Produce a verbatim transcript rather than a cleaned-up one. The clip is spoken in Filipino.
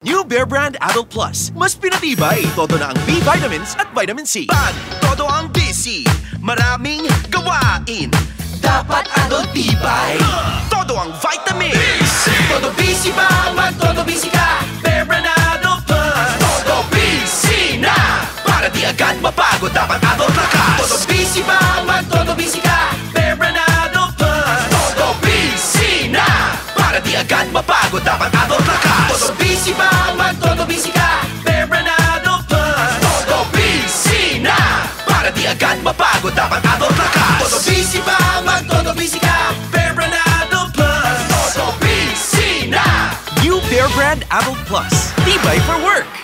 New Bear Brand Adult Plus. Mas pinatibay. Todo na ang B vitamins at vitamin C. Pag todo ang busy, maraming gawain, dapat adult tibay. Todo ang vitamins. Todo busy ba? Mag todo busy ka. Bear Brand Adult Plus. Todo busy na. Para di agad mapagod, dapat adult lakas. Todo busy ba? Mag todo busy ka. Bear Brand Adult Plus. Todo busy na. Para di agad mapagod, dapat adult lakas. Todo busy ba? Mag todo busy ka. Bear Brand Adult Plus. Todo busy na. Para di agad mapagod, dapat adult lakas. Todo busy ba? Mag todo busy ka. Bear Brand Adult Plus. Todo busy na. New Bear Brand Adult Plus. Tibay for work.